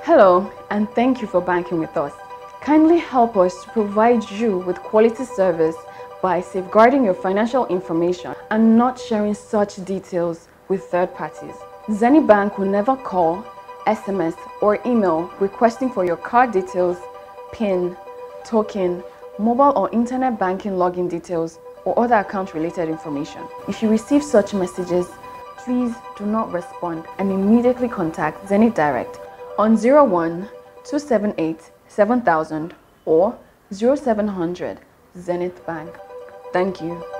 Hello, and thank you for banking with us. Kindly help us to provide you with quality service by safeguarding your financial information and not sharing such details with third parties. Zenith Bank will never call, SMS, or email requesting for your card details, PIN, token, mobile or internet banking login details, or other account-related information. If you receive such messages, please do not respond and immediately contact Zenith Direct on 01 278 7000 or 0700 Zenith Bank. Thank you.